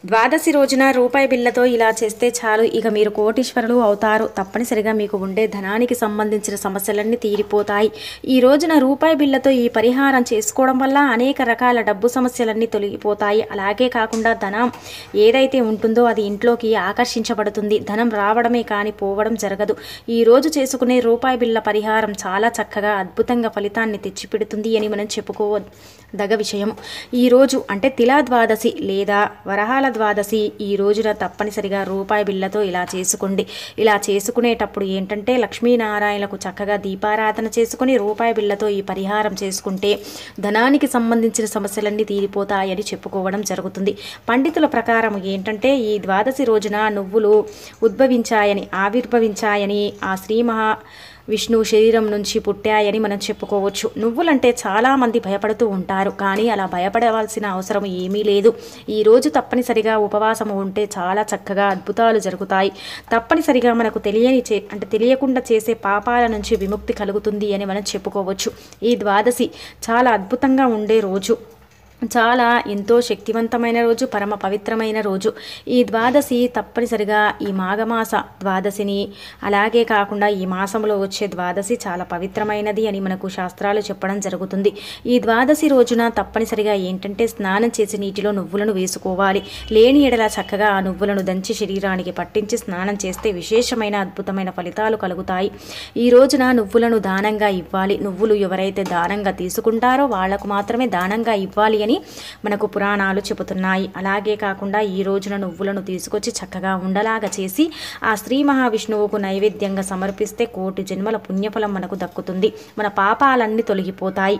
ద్వాదశి రోజున రూపాయి బిళ్ళతో ఇలా చేస్తే చాలు, ఇక మీరు కోటీశ్వరులు అవుతారు. తప్పనిసరిగా మీకు ఉండే ధనానికి సంబంధించిన సమస్యలన్నీ తీరిపోతాయి. ఈ రోజున రూపాయి బిళ్ళతో ఈ పరిహారం చేసుకోవడం వల్ల అనేక రకాల డబ్బు సమస్యలన్నీ తొలగిపోతాయి. అలాగే కాకుండా ధనం ఏదైతే ఉంటుందో అది ఇంట్లోకి ఆకర్షించబడుతుంది. ధనం రావడమే కానీ పోవడం జరగదు. ఈ రోజు చేసుకునే రూపాయి బిళ్ళ పరిహారం చాలా చక్కగా అద్భుతంగా ఫలితాన్ని తెచ్చిపెడుతుంది అని మనం చెప్పుకోదగ విషయం. ఈరోజు అంటే తిలా ద్వాదశి లేదా వరహాల ద్వాదశి ఈ రోజున తప్పనిసరిగా రూపాయి బిళ్ళతో ఇలా చేసుకోండి. ఇలా చేసుకునేటప్పుడు ఏంటంటే లక్ష్మీనారాయణలకు చక్కగా దీపారాధన చేసుకుని రూపాయి బిళ్ళతో ఈ పరిహారం చేసుకుంటే ధనానికి సంబంధించిన సమస్యలన్నీ తీరిపోతాయని చెప్పుకోవడం జరుగుతుంది. పండితుల ప్రకారం ఏంటంటే ఈ ద్వాదశి రోజున నువ్వులు ఆవిర్భవించాయని ఆ శ్రీ విష్ణువు శరీరం నుంచి పుట్టాయని మనం చెప్పుకోవచ్చు. నువ్వులంటే చాలామంది భయపడుతూ ఉంటారు, కానీ అలా భయపడవలసిన అవసరం ఏమీ లేదు. ఈరోజు తప్పనిసరిగా ఉపవాసం ఉంటే చాలా చక్కగా అద్భుతాలు జరుగుతాయి. తప్పనిసరిగా మనకు తెలియకుండా చేసే పాపాల నుంచి విముక్తి కలుగుతుంది అని మనం చెప్పుకోవచ్చు. ఈ ద్వాదశి చాలా అద్భుతంగా ఉండే రోజు, చాలా ఎంతో శక్తివంతమైన రోజు, పరమ పవిత్రమైన రోజు. ఈ ద్వాదశి తప్పనిసరిగా ఈ మాఘమాస ద్వాదశిని, అలాగే కాకుండా ఈ మాసంలో వచ్చే ద్వాదశి చాలా పవిత్రమైనది అని మనకు శాస్త్రాలు చెప్పడం జరుగుతుంది. ఈ ద్వాదశి రోజున తప్పనిసరిగా ఏంటంటే స్నానం చేసి నీటిలో నువ్వులను వేసుకోవాలి. లేని ఎడల చక్కగా ఆ నువ్వులను దంచి శరీరానికి పట్టించి స్నానం చేస్తే విశేషమైన అద్భుతమైన ఫలితాలు కలుగుతాయి. ఈ రోజున నువ్వులను దానంగా ఇవ్వాలి. నువ్వులు ఎవరైతే దానంగా తీసుకుంటారో వాళ్లకు మాత్రమే దానంగా ఇవ్వాలి అని మనకు పురాణాలు చెబుతున్నాయి. అలాగే కాకుండా ఈ రోజున నువ్వులను తీసుకొచ్చి చక్కగా ఉండలాగా చేసి ఆ శ్రీ మహావిష్ణువుకు నైవేద్యంగా సమర్పిస్తే కోటి జన్మల పుణ్యఫలం మనకు దక్కుతుంది. మన పాపాలన్నీ తొలగిపోతాయి.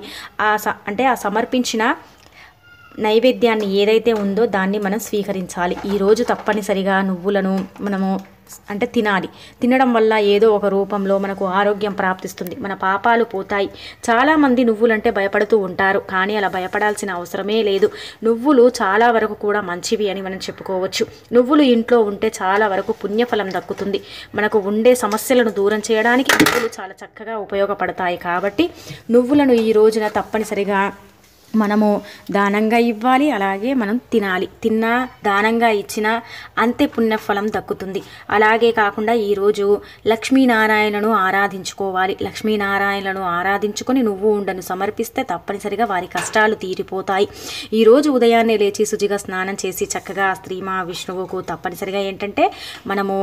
ఆ సమర్పించిన నైవేద్యాన్ని ఏదైతే ఉందో దాన్ని మనం స్వీకరించాలి. ఈరోజు తప్పనిసరిగా నువ్వులను మనము తినాలి. తినడం వల్ల ఏదో ఒక రూపంలో మనకు ఆరోగ్యం ప్రాప్తిస్తుంది, మన పాపాలు పోతాయి. చాలామంది నువ్వులంటే భయపడుతూ ఉంటారు, కానీ అలా భయపడాల్సిన అవసరమే లేదు. నువ్వులు చాలా వరకు కూడా మంచివి అని మనం చెప్పుకోవచ్చు. నువ్వులు ఇంట్లో ఉంటే చాలా వరకు పుణ్యఫలం దక్కుతుంది. మనకు ఉండే సమస్యలను దూరం చేయడానికి నువ్వులు చాలా చక్కగా ఉపయోగపడతాయి. కాబట్టి నువ్వులను ఈ రోజున తప్పనిసరిగా మనము దానంగా ఇవ్వాలి, అలాగే మనం తినాలి. తిన్నా దానంగా ఇచ్చినా అంతే పుణ్యఫలం దక్కుతుంది. అలాగే కాకుండా ఈరోజు లక్ష్మీనారాయణను ఆరాధించుకోవాలి. లక్ష్మీనారాయణను ఆరాధించుకొని నువ్వు ఉండను సమర్పిస్తే తప్పనిసరిగా వారి కష్టాలు తీరిపోతాయి. ఈరోజు ఉదయాన్నే లేచి శుచిగా స్నానం చేసి చక్కగా శ్రీ మహావిష్ణువుకు తప్పనిసరిగా ఏంటంటే మనము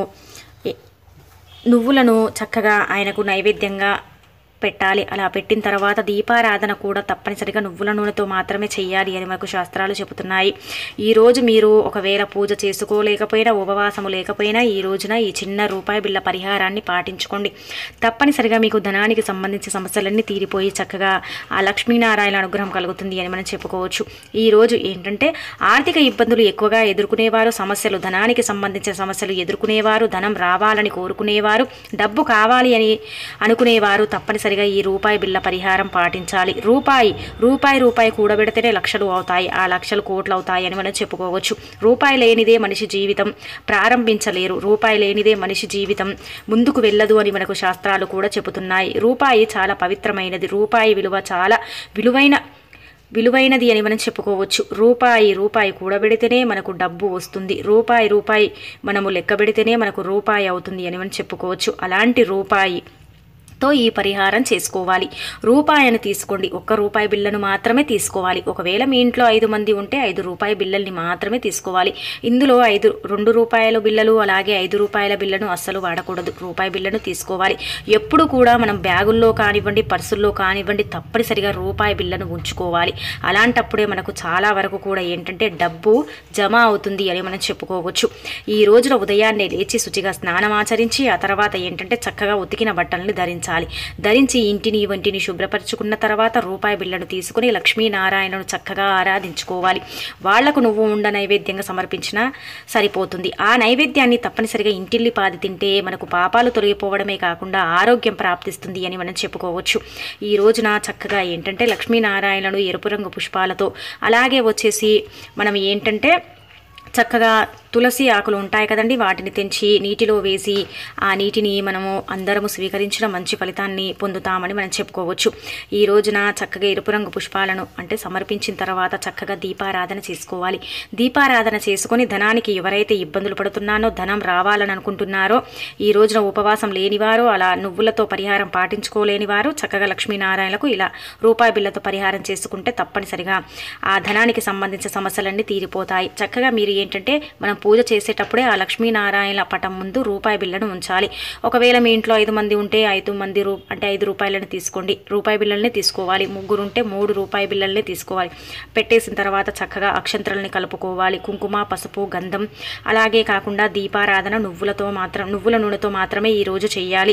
నువ్వులను చక్కగా ఆయనకు నైవేద్యంగా పెట్టాలి. అలా పెట్టిన తర్వాత దీపారాధన కూడా తప్పనిసరిగా నువ్వుల నూనెతో మాత్రమే చేయాలి అని మనకు శాస్త్రాలు చెబుతున్నాయి. ఈరోజు మీరు ఒకవేళ పూజ చేసుకోలేకపోయినా, ఉపవాసము లేకపోయినా ఈ రోజున ఈ చిన్న రూపాయి బిళ్ళ పరిహారాన్ని పాటించుకోండి. తప్పనిసరిగా మీకు ధనానికి సంబంధించిన సమస్యలన్నీ తీరిపోయి చక్కగా ఆ లక్ష్మీనారాయణ అనుగ్రహం కలుగుతుంది అని మనం చెప్పుకోవచ్చు. ఈరోజు ఏంటంటే ఆర్థిక ఇబ్బందులు ఎక్కువగా ఎదుర్కొనేవారు, ధనానికి సంబంధించిన సమస్యలు ఎదుర్కొనేవారు, ధనం రావాలని కోరుకునేవారు, డబ్బు కావాలి అని అనుకునేవారు తప్పనిసరిగా ఈ రూపాయి బిళ్ళ పరిహారం పాటించాలి. రూపాయి కూడబెడితేనే లక్షలు అవుతాయి, ఆ లక్షలు కోట్లు అవుతాయి అని మనం చెప్పుకోవచ్చు. రూపాయి లేనిదే మనిషి జీవితం ప్రారంభించలేరు, రూపాయి లేనిదే మనిషి జీవితం ముందుకు వెళ్ళదు అని మనకు శాస్త్రాలు కూడా చెబుతున్నాయి. రూపాయి చాలా పవిత్రమైనది, రూపాయి విలువ చాలా విలువైనది అని మనం చెప్పుకోవచ్చు. రూపాయి కూడబెడితేనే మనకు డబ్బు వస్తుంది, రూపాయి మనము లెక్క పెడితేనే మనకు రూపాయి అవుతుంది అని మనం చెప్పుకోవచ్చు. అలాంటి రూపాయితో ఈ పరిహారం చేసుకోవాలి. రూపాయిని తీసుకోండి, ఒక్క రూపాయి బిళ్ళను మాత్రమే తీసుకోవాలి. ఒకవేళ మీ ఇంట్లో 5 మంది ఉంటే 5 రూపాయి బిళ్ళల్ని మాత్రమే తీసుకోవాలి. ఇందులో 2 రూపాయల బిళ్ళలు అలాగే 5 రూపాయల బిళ్ళను అస్సలు వాడకూడదు. రూపాయి బిళ్ళను తీసుకోవాలి. ఎప్పుడు కూడా మనం బ్యాగుల్లో కానివ్వండి, పర్సుల్లో కానివ్వండి తప్పనిసరిగా రూపాయి బిళ్ళను ఉంచుకోవాలి. అలాంటప్పుడే మనకు చాలా వరకు కూడా ఏంటంటే డబ్బు జమ అవుతుంది అని మనం చెప్పుకోవచ్చు. ఈ రోజున ఉదయాన్నే లేచి శుచిగా స్నానం ఆచరించి ఆ తర్వాత ఏంటంటే చక్కగా ఉతికిన బట్టలను ధరించి ఇంటిని వంటిని శుభ్రపరచుకున్న తర్వాత రూపాయి బిళ్ళను తీసుకుని లక్ష్మీనారాయణను చక్కగా ఆరాధించుకోవాలి. వాళ్లకు నువ్వు ఉండ నైవేద్యంగా సమర్పించినా సరిపోతుంది. ఆ నైవేద్యాన్ని తప్పనిసరిగా ఇంటిల్లిపాది తింటే మనకు పాపాలు తొలగిపోవడమే కాకుండా ఆరోగ్యం ప్రాప్తిస్తుంది అని మనం చెప్పుకోవచ్చు. ఈ రోజున చక్కగా ఏంటంటే లక్ష్మీనారాయణను ఎరుపు రంగు పుష్పాలతో, అలాగే వచ్చేసి మనం ఏంటంటే చక్కగా తులసి ఆకులు ఉంటాయి కదండి, వాటిని తెంచి నీటిలో వేసి ఆ నీటిని మనము అందరము స్వీకరించిన మంచి ఫలితాన్ని పొందుతామని మనం చెప్పుకోవచ్చు. ఈ రోజున చక్కగా ఎరుపు రంగు పుష్పాలను అంటే సమర్పించిన తర్వాత చక్కగా దీపారాధన చేసుకోవాలి. దీపారాధన చేసుకొని ధనానికి ఎవరైతే ఇబ్బందులు పడుతున్నారో, ధనం రావాలని అనుకుంటున్నారో, ఈ రోజున ఉపవాసం లేనివారు, అలా నువ్వులతో పరిహారం పాటించుకోలేని వారు చక్కగా లక్ష్మీనారాయణలకు ఇలా రూపాయి బిళ్ళతో పరిహారం చేసుకుంటే తప్పనిసరిగా ఆ ధనానికి సంబంధించిన సమస్యలన్నీ తీరిపోతాయి. చక్కగా మీరు ఏంటంటే మనం పూజ చేసేటప్పుడే ఆ లక్ష్మీనారాయణ పటం ముందు రూపాయి బిళ్ళను ఉంచాలి. ఒకవేళ మీ ఇంట్లో 5 మంది ఉంటే 5 మంది అంటే 5 రూపాయలను తీసుకోండి, రూపాయి బిళ్ళల్ని తీసుకోవాలి. 3 ఉంటే 3 రూపాయి బిళ్ళల్ని తీసుకోవాలి. పెట్టేసిన తర్వాత చక్కగా అక్షంతరాలని కలుపుకోవాలి. కుంకుమ, పసుపు, గంధం, అలాగే కాకుండా దీపారాధన నువ్వుల నూనెతో మాత్రమే ఈ రోజు చేయాలి.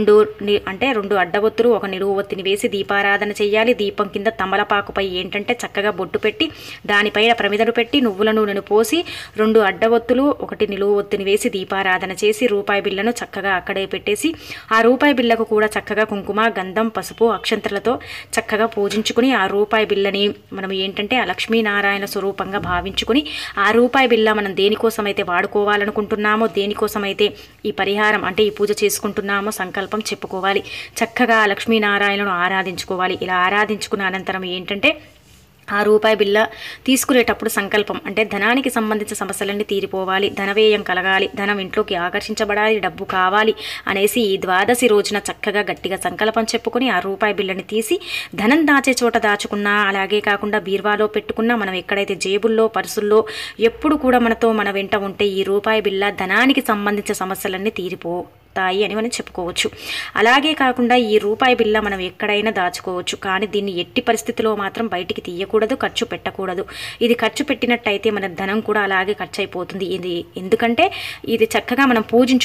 2 అడ్డవొత్తులు 1 నిలువు ఒత్తిని వేసి దీపారాధన చేయాలి. దీపం కింద తమలపాకుపై ఏంటంటే చక్కగా బొట్టు పెట్టి దానిపైన ప్రమిదను పెట్టి నువ్వుల నూనెను పోసి 2 అడ్డవొత్తులు 1 నిలువు ఒత్తిని వేసి దీపారాధన చేసి రూపాయి బిళ్ళను చక్కగా అక్కడే పెట్టేసి ఆ రూపాయి బిళ్ళకు కూడా చక్కగా కుంకుమ, గంధం, పసుపు, అక్షంతలతో చక్కగా పూజించుకుని ఆ రూపాయి బిళ్ళని మనం ఏంటంటే ఆ లక్ష్మీనారాయణ స్వరూపంగా భావించుకుని ఆ రూపాయి బిళ్ళ మనం దేనికోసమైతే వాడుకోవాలనుకుంటున్నామో, దేనికోసమైతే ఈ పరిహారం అంటే ఈ పూజ చేసుకుంటున్నామో సంకల్పం చెప్పుకోవాలి. చక్కగా లక్ష్మీనారాయణను ఆరాధించుకోవాలి. ఇలా ఆరాధించుకున్న అనంతరం ఏంటంటే ఆ రూపాయి బిళ్ళ తీసుకునేటప్పుడు సంకల్పం అంటే ధనానికి సంబంధించిన సమస్యలన్నీ తీరిపోవాలి, ధనవ్యయం కలగాలి, ధనం ఇంట్లోకి ఆకర్షించబడాలి, డబ్బు కావాలి అనేసి ఈ ద్వాదశి రోజున చక్కగా గట్టిగా సంకల్పం చెప్పుకొని ఆ రూపాయి బిళ్ళని తీసి ధనం దాచే చోట దాచుకున్నా, అలాగే కాకుండా బీర్వాలో పెట్టుకున్నా, మనం ఎక్కడైతే జేబుల్లో, పర్సుల్లో ఎప్పుడు కూడా మన వెంట ఉంటే ఈ రూపాయి బిళ్ళ ధనానికి సంబంధించిన సమస్యలన్నీ అని మనం చెప్పుకోవచ్చు. అలాగే కాకుండా ఈ రూపాయి బిళ్ళ మనం ఎక్కడైనా దాచుకోవచ్చు, కానీ దీన్ని ఎట్టి పరిస్థితిలో మాత్రం బయటికి తీయకూడదు, ఖర్చు పెట్టకూడదు. ఇది ఖర్చు పెట్టినట్టయితే మన ధనం కూడా అలాగే ఖర్చు అయిపోతుంది. ఎందుకంటే ఇది చక్కగా మనం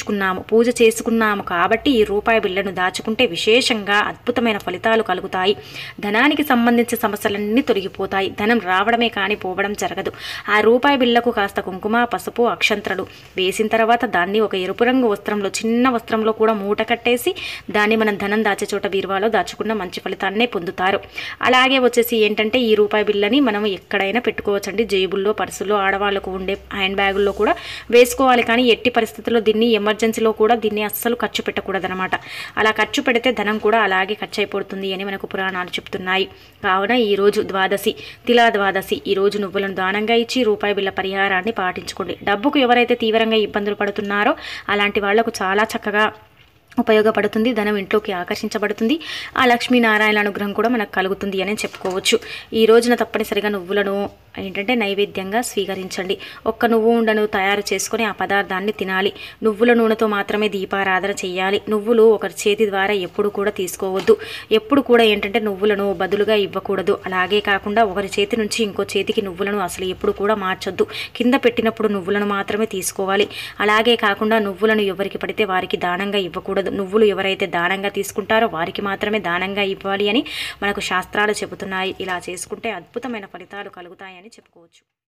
పూజ చేసుకున్నాము కాబట్టి ఈ రూపాయి బిళ్ళను దాచుకుంటే విశేషంగా అద్భుతమైన ఫలితాలు కలుగుతాయి. ధనానికి సంబంధించిన సమస్యలన్నీ తొలగిపోతాయి. ధనం రావడమే కానీ పోవడం జరగదు. ఆ రూపాయి బిళ్ళకు కాస్త కుంకుమ, పసుపు, అక్షంతలు వేసిన తర్వాత దాన్ని ఒక ఎరుపు రంగు వస్త్రంలో, చిన్న వస్త్రంలో కూడా మూట కట్టేసి దాన్ని మనం ధనం దాచే చోట బీరువాలో దాచుకున్న మంచి ఫలితాన్నే పొందుతారు. అలాగే వచ్చేసి ఏంటంటే ఈ రూపాయి బిళ్ళని మనం ఎక్కడైనా పెట్టుకోవచ్చండి. జేబుల్లో, పర్సుల్లో, ఆడవాళ్ళకు ఉండే హ్యాండ్ బ్యాగుల్లో కూడా వేసుకోవాలి. కానీ ఎట్టి పరిస్థితుల్లో దీన్ని ఎమర్జెన్సీలో కూడా దీన్ని అస్సలు ఖర్చు పెట్టకూడదు అనమాట. అలా ఖర్చు పెడితే ధనం కూడా అలాగే ఖర్చు అయిపోతుంది అని మనకు పురాణాలు చెప్తున్నాయి. కావున ఈరోజు తిలా ద్వాదశి ఈరోజు నువ్వులను దానంగా ఇచ్చి రూపాయి బిళ్ళ పరిహారాన్ని పాటించుకోండి. డబ్బుకు ఎవరైతే తీవ్రంగా ఇబ్బందులు పడుతున్నారో అలాంటి వాళ్లకు చాలా చక్కగా ఉపయోగపడుతుంది. ధనం ఇంట్లోకి ఆకర్షించబడుతుంది. ఆ లక్ష్మీనారాయణ అనుగ్రహం కూడా మనకు కలుగుతుంది అని చెప్పుకోవచ్చు. ఈ రోజున తప్పనిసరిగా నువ్వులను ఏంటంటే నైవేద్యంగా స్వీకరించండి. ఒక్క నువ్వు ఉండను తయారు చేసుకొని ఆ పదార్థాన్ని తినాలి. నువ్వుల నూనెతో మాత్రమే దీపారాధన చేయాలి. నువ్వులు ఒకరి చేతి ద్వారా ఎప్పుడు కూడా తీసుకోవద్దు. ఎప్పుడు కూడా ఏంటంటే నువ్వులను బదులుగా ఇవ్వకూడదు. అలాగే కాకుండా ఒకరి చేతి నుంచి ఇంకో చేతికి నువ్వులను అసలు ఎప్పుడు కూడా మార్చొద్దు. కింద పెట్టినప్పుడు నువ్వులను మాత్రమే తీసుకోవాలి. అలాగే కాకుండా నువ్వులను ఎవరికి పడితే వారికి దానంగా ఇవ్వకూడదు. నువ్వులు ఎవరైతే దానంగా తీసుకుంటారో వారికి మాత్రమే దానంగా ఇవ్వాలి అని మనకు శాస్త్రాలు చెబుతున్నాయి. ఇలా చేసుకుంటే అద్భుతమైన ఫలితాలు కలుగుతాయని చెప్పుకోవచ్చు.